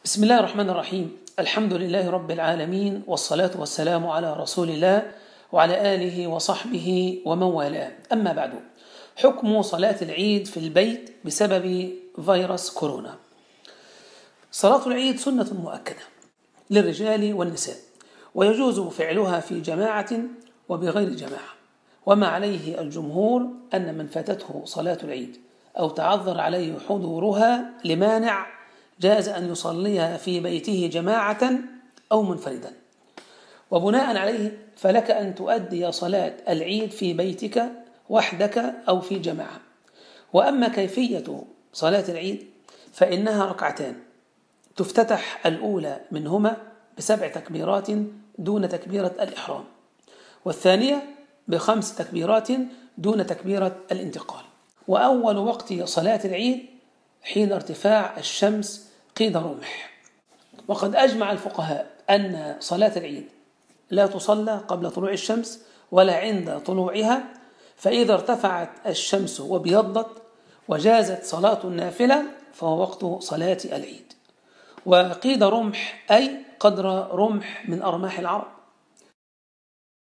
بسم الله الرحمن الرحيم. الحمد لله رب العالمين، والصلاة والسلام على رسول الله وعلى آله وصحبه ومن والاه. أما بعد، حكم صلاة العيد في البيت بسبب فيروس كورونا. صلاة العيد سنة مؤكدة للرجال والنساء، ويجوز فعلها في جماعة وبغير جماعة، وما عليه الجمهور أن من فاتته صلاة العيد أو تعذر عليه حضورها لمانع جاز أن يصليها في بيته جماعة أو منفردا. وبناء عليه فلك أن تؤدي صلاة العيد في بيتك وحدك أو في جماعة. وأما كيفية صلاة العيد فإنها ركعتان، تفتتح الأولى منهما ب7 تكبيرات دون تكبيرة الإحرام، والثانية ب5 تكبيرات دون تكبيرة الانتقال. وأول وقت صلاة العيد حين ارتفاع الشمس قيد رمح. وقد أجمع الفقهاء أن صلاة العيد لا تصلى قبل طلوع الشمس ولا عند طلوعها، فإذا ارتفعت الشمس وابيضت وجازت صلاة النافلة فهو وقت صلاة العيد. وقيد رمح أي قدر رمح من أرماح العرب،